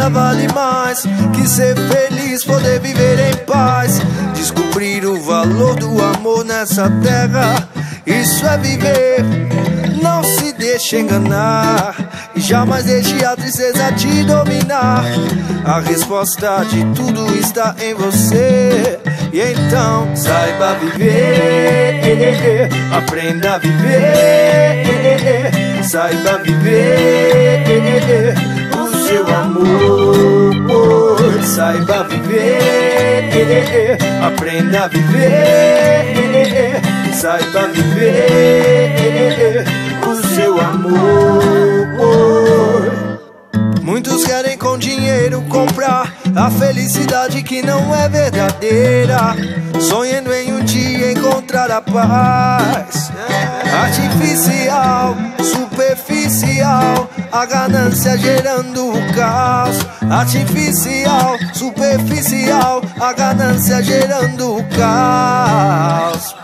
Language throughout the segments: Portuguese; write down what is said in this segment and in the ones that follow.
nada vale mais que ser feliz, poder viver em paz. Descobrir o valor do amor nessa terra, isso é viver. Não se deixe enganar e jamais deixe a tristeza te dominar. A resposta de tudo está em você. E então saiba viver, aprenda a viver. Saiba viver o seu amor. Saiba viver, aprenda a viver. Saiba viver o seu amor. Muitos querem com dinheiro comprar a felicidade que não é verdadeira, sonhando em um dia encontrar a paz. Artificial, superficial, a ganância gerando o caos. Artificial, superficial, a ganância gerando o caos.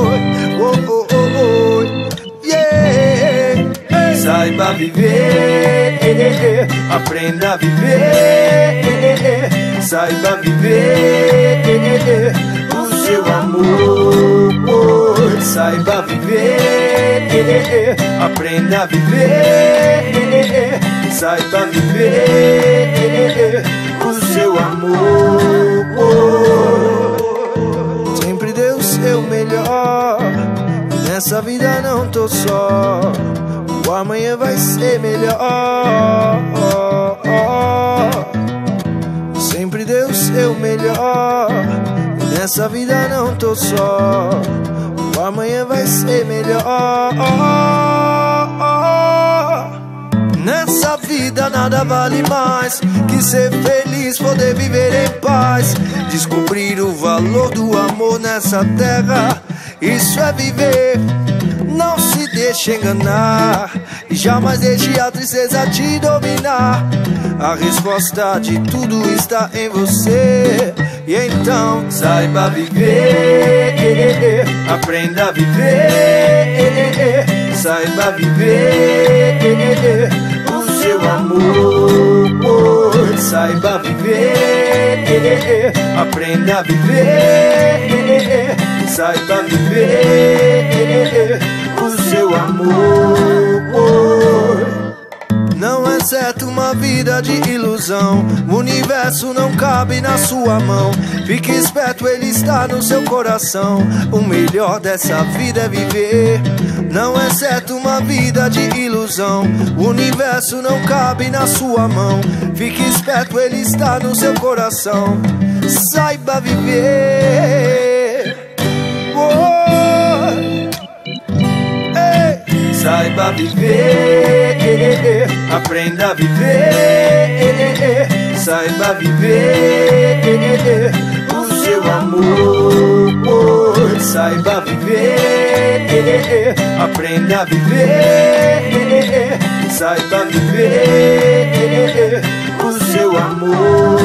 Yeah. Saiba viver, aprenda a viver. Saiba viver o seu amor. Saiba viver, aprenda a viver. Saiba viver o seu amor. Sempre dê o seu melhor, nessa vida não tô só. O amanhã vai ser melhor. Sempre dê o seu melhor, nessa vida não tô só. O amanhã vai ser melhor. Nessa vida nada vale mais que ser feliz, poder viver em paz. Descobrir o valor do amor nessa terra, isso é viver. Não se deixe enganar e jamais deixe a tristeza te dominar. A resposta de tudo está em você. E então saiba viver, aprenda a viver. Saiba viver o seu amor. Saiba viver, aprenda a viver. Saiba viver o seu amor. Não é certo uma vida de ilusão, o universo não cabe na sua mão. Fique esperto, ele está no seu coração. O melhor dessa vida é viver. Não é certo uma vida de ilusão, o universo não cabe na sua mão. Fique esperto, ele está no seu coração. Saiba viver. Saiba viver, aprenda a viver. Saiba viver o seu amor. Saiba viver, aprenda a viver. Saiba viver o seu amor.